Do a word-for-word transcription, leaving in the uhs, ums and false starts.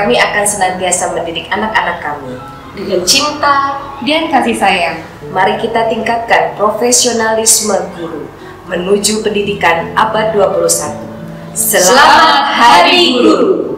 Kami akan senantiasa mendidik anak-anak kami dengan cinta dan kasih sayang. Mari kita tingkatkan profesionalisme guru menuju pendidikan abad dua puluh satu. Selamat Hari Guru!